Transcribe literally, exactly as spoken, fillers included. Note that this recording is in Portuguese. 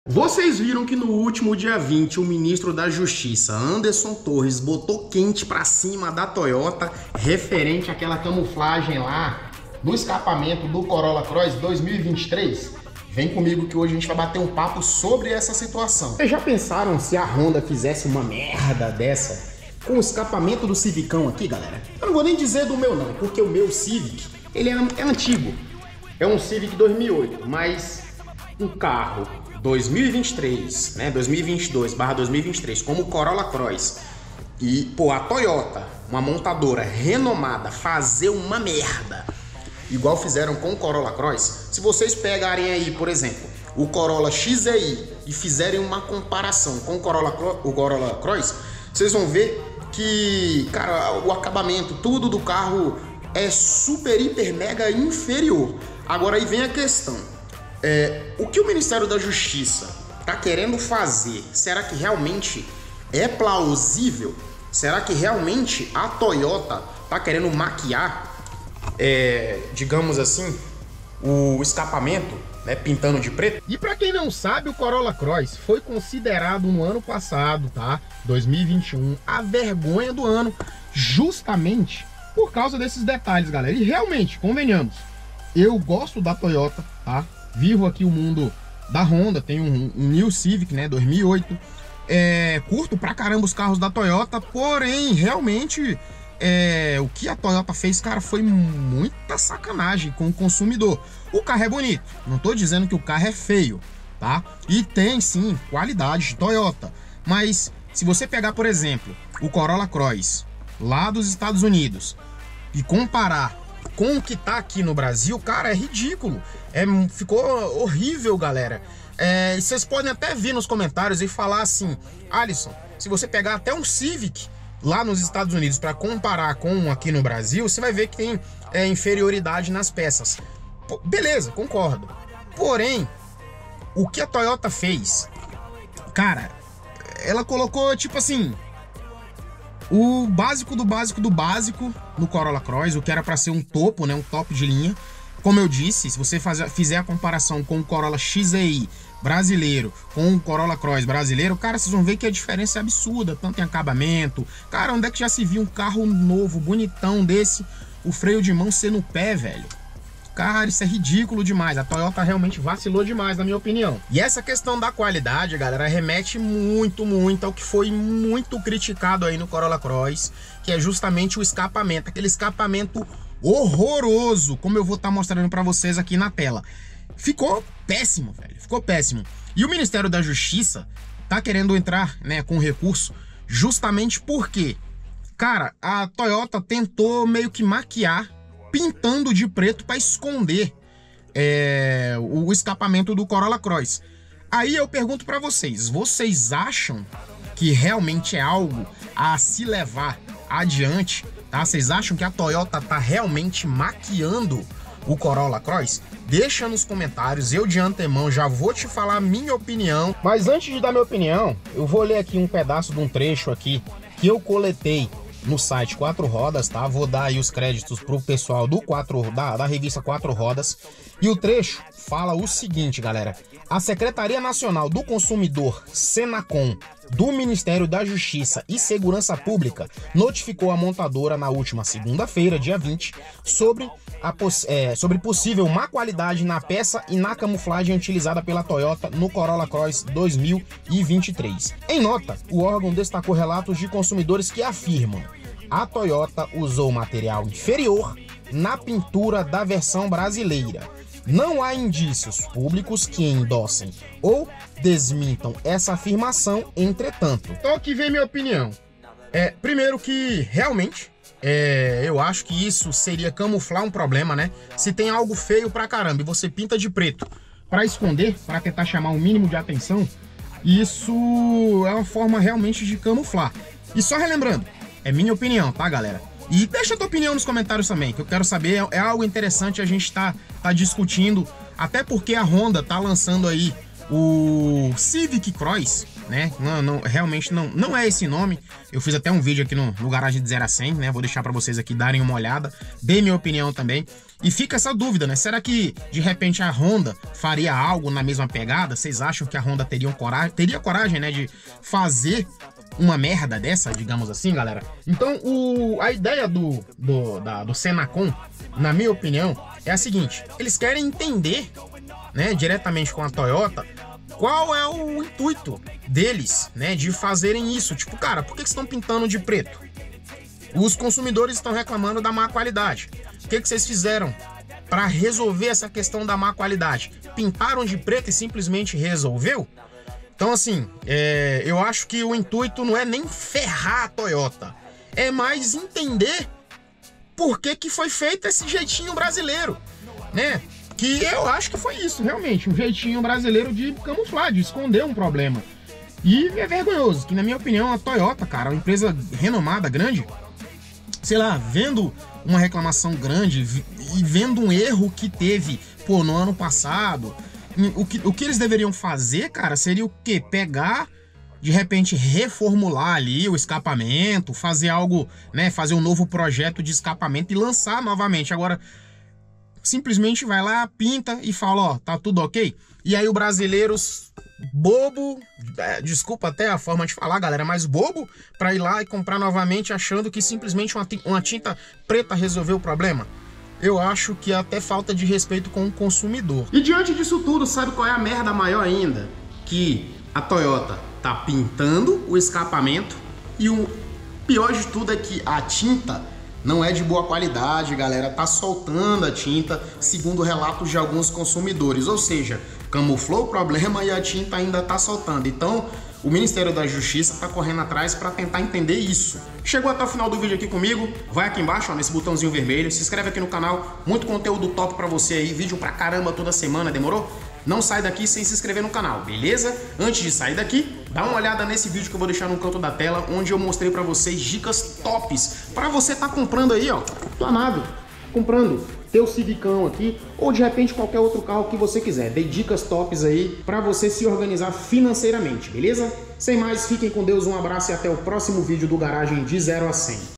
Vocês viram que no último dia vinte o ministro da Justiça, Anderson Torres, botou quente pra cima da Toyota referente àquela camuflagem lá no escapamento do Corolla Cross dois mil e vinte e três? Vem comigo que hoje a gente vai bater um papo sobre essa situação. Vocês já pensaram se a Honda fizesse uma merda dessa com o escapamento do Civicão aqui, galera? Eu não vou nem dizer do meu não, porque o meu Civic, ele é, é antigo. É um Civic dois mil e oito, mas um carro dois mil e vinte e três, né, dois mil e vinte e dois barra dois mil e vinte e três, como o Corolla Cross, e, pô, a Toyota, uma montadora renomada, fazer uma merda, igual fizeram com o Corolla Cross. Se vocês pegarem aí, por exemplo, o Corolla X E I e fizerem uma comparação com o Corolla, o Corolla Cross, vocês vão ver que, cara, o acabamento, tudo do carro é super, hiper, mega inferior. Agora aí vem a questão. É, o que o Ministério da Justiça está querendo fazer, será que realmente é plausível? Será que realmente a Toyota está querendo maquiar, é, digamos assim, o escapamento, né, pintando de preto? E para quem não sabe, o Corolla Cross foi considerado no ano passado, tá, dois mil e vinte e um, a vergonha do ano, justamente por causa desses detalhes, galera. E realmente, convenhamos, eu gosto da Toyota, tá? Vivo aqui o mundo da Honda, tenho um, um New Civic, né, dois mil e oito. É, curto pra caramba os carros da Toyota, porém, realmente, é, o que a Toyota fez, cara, foi muita sacanagem com o consumidor. O carro é bonito, não tô dizendo que o carro é feio, tá? E tem, sim, qualidade de Toyota. Mas, se você pegar, por exemplo, o Corolla Cross, lá dos Estados Unidos, e comparar com o que tá aqui no Brasil, cara, é ridículo. É, ficou horrível, galera. É, e vocês podem até vir nos comentários e falar assim: Alisson, se você pegar até um Civic lá nos Estados Unidos para comparar com um aqui no Brasil, você vai ver que tem é, inferioridade nas peças. Pô, beleza, concordo. Porém, o que a Toyota fez, cara, ela colocou tipo assim, o básico do básico do básico no Corolla Cross, o que era para ser um topo, né, um top de linha. Como eu disse, se você fazer, fizer a comparação com o Corolla X E I brasileiro com o Corolla Cross brasileiro, cara, vocês vão ver que a diferença é absurda, tanto em acabamento. Cara, onde é que já se viu um carro novo, bonitão desse, o freio de mão ser no pé, velho? Cara, isso é ridículo demais. A Toyota realmente vacilou demais, na minha opinião. E essa questão da qualidade, galera, remete muito, muito ao que foi muito criticado aí no Corolla Cross, que é justamente o escapamento, aquele escapamento horroroso, como eu vou estar mostrando para vocês aqui na tela. Ficou péssimo, velho, ficou péssimo. E o Ministério da Justiça tá querendo entrar, né, com recurso, justamente porque, cara, a Toyota tentou meio que maquiar, pintando de preto para esconder é, o escapamento do Corolla Cross. Aí eu pergunto para vocês, vocês acham que realmente é algo a se levar adiante? Tá? Vocês acham que a Toyota tá realmente maquiando o Corolla Cross? Deixa nos comentários, eu de antemão já vou te falar a minha opinião. Mas antes de dar minha opinião, eu vou ler aqui um pedaço de um trecho aqui que eu coletei no site Quatro Rodas, tá? Vou dar aí os créditos pro pessoal do quatro, da, da revista Quatro Rodas. E o trecho fala o seguinte, galera. A Secretaria Nacional do Consumidor, Senacom, do Ministério da Justiça e Segurança Pública, notificou a montadora na última segunda-feira, dia vinte, sobre, a poss é, sobre possível má qualidade na peça e na camuflagem utilizada pela Toyota no Corolla Cross dois mil e vinte e três. Em nota, o órgão destacou relatos de consumidores que afirmam: a Toyota usou material inferior na pintura da versão brasileira. Não há indícios públicos que endossem ou desmintam essa afirmação, entretanto. Então aqui vem minha opinião. É, primeiro que realmente é, eu acho que isso seria camuflar um problema, né? Se tem algo feio pra caramba e você pinta de preto pra esconder, pra tentar chamar um mínimo de atenção, isso é uma forma realmente de camuflar. E só relembrando, é minha opinião, tá, galera? E deixa a tua opinião nos comentários também, que eu quero saber, é algo interessante a gente tá, tá discutindo, até porque a Honda tá lançando aí o Civic Cross, né? Não, não, realmente não, não é esse nome. Eu fiz até um vídeo aqui no, no Garagem de zero a cem, né? Vou deixar para vocês aqui darem uma olhada, dê minha opinião também. E fica essa dúvida, né? Será que de repente a Honda faria algo na mesma pegada? Vocês acham que a Honda teria coragem, teria coragem, né, de fazer uma merda dessa, digamos assim, galera? Então, o, a ideia do, do, da, do Senacon, na minha opinião, é a seguinte: eles querem entender, né, diretamente com a Toyota, qual é o intuito deles, né, de fazerem isso. Tipo, cara, por que que estão pintando de preto? Os consumidores estão reclamando da má qualidade. O que que vocês fizeram para resolver essa questão da má qualidade? Pintaram de preto e simplesmente resolveu? Então, assim, é, eu acho que o intuito não é nem ferrar a Toyota, é mais entender por que que foi feito esse jeitinho brasileiro, né? Que eu acho que foi isso, realmente, um jeitinho brasileiro de camuflar, de esconder um problema. E é vergonhoso, que na minha opinião a Toyota, cara, uma empresa renomada, grande, sei lá, vendo uma reclamação grande e vendo um erro que teve, pô, no ano passado, o que, o que eles deveriam fazer, cara, seria o quê? Pegar, de repente, reformular ali o escapamento, fazer algo, né, fazer um novo projeto de escapamento e lançar novamente. Agora, simplesmente vai lá, pinta e fala, ó, tá tudo ok? E aí o brasileiro bobo, é, desculpa até a forma de falar, galera, mas bobo, pra ir lá e comprar novamente achando que simplesmente uma, uma tinta preta resolveu o problema. Eu acho que é até falta de respeito com o consumidor. E diante disso tudo, sabe qual é a merda maior ainda? Que a Toyota tá pintando o escapamento e o pior de tudo é que a tinta não é de boa qualidade, galera. Tá soltando a tinta, segundo relatos de alguns consumidores. Ou seja, camuflou o problema e a tinta ainda tá soltando. Então, o Ministério da Justiça tá correndo atrás para tentar entender isso. Chegou até o final do vídeo aqui comigo? Vai aqui embaixo, ó, nesse botãozinho vermelho. Se inscreve aqui no canal. Muito conteúdo top para você aí. Vídeo pra caramba toda semana, demorou? Não sai daqui sem se inscrever no canal, beleza? Antes de sair daqui, dá uma olhada nesse vídeo que eu vou deixar no canto da tela, onde eu mostrei pra vocês dicas tops pra você tá comprando aí, ó, tua nave, comprando teu Civicão aqui, ou de repente qualquer outro carro que você quiser. Dei dicas tops aí pra você se organizar financeiramente, beleza? Sem mais, fiquem com Deus, um abraço e até o próximo vídeo do Garagem de zero a cem.